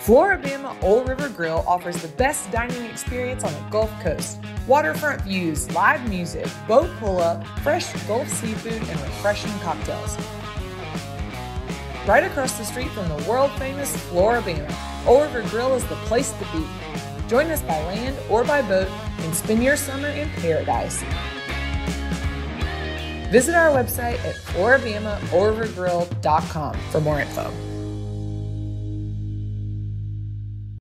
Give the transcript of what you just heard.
Flora-Bama Old River Grill offers the best dining experience on the Gulf Coast. Waterfront views, live music, boat pull-up, fresh Gulf seafood, and refreshing cocktails. Right across the street from the world-famous Flora-Bama, Old River Grill is the place to be. Join us by land or by boat and spend your summer in paradise. Visit our website at florabamaoldrivergrill.com for more info.